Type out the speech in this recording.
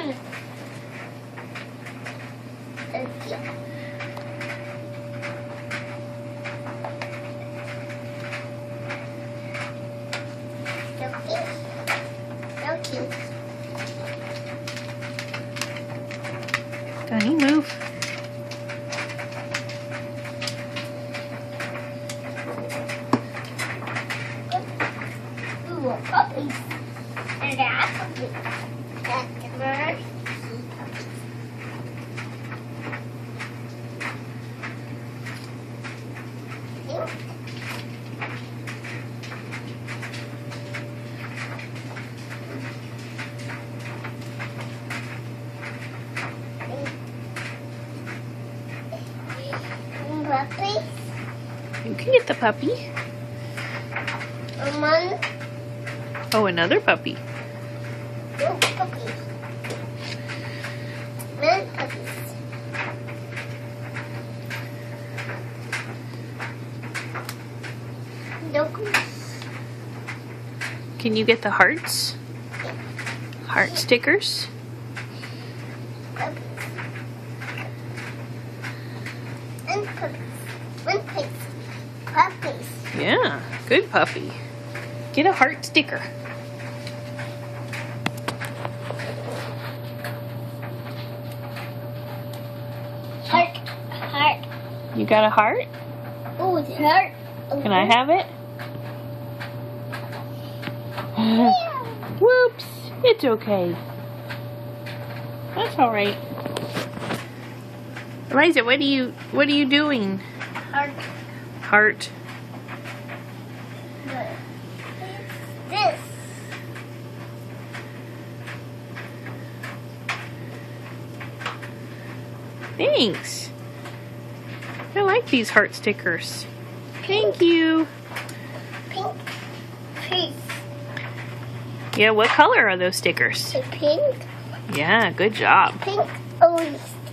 pink. Okay. Okay. Donnie, move. Ooh, puppies. And that's puppies. That's the bird. Puppy. You can get the puppy. One. Oh, another puppy. No puppies. Many puppies. No puppies. Can you get the hearts? Heart stickers? Puppies. And puppies. One place. Puppies. Yeah, good puppy. Get a heart sticker. Heart. Heart. You got a heart? Oh, it's heart. Can I have it? Yeah. Whoops, it's okay. That's all right. Eliza, what are you doing? Heart. Heart. But this. Thanks. I like these heart stickers. Thank you. Pink. Pink. Yeah, what color are those stickers? Pink. Yeah, good job. Pink. Orange.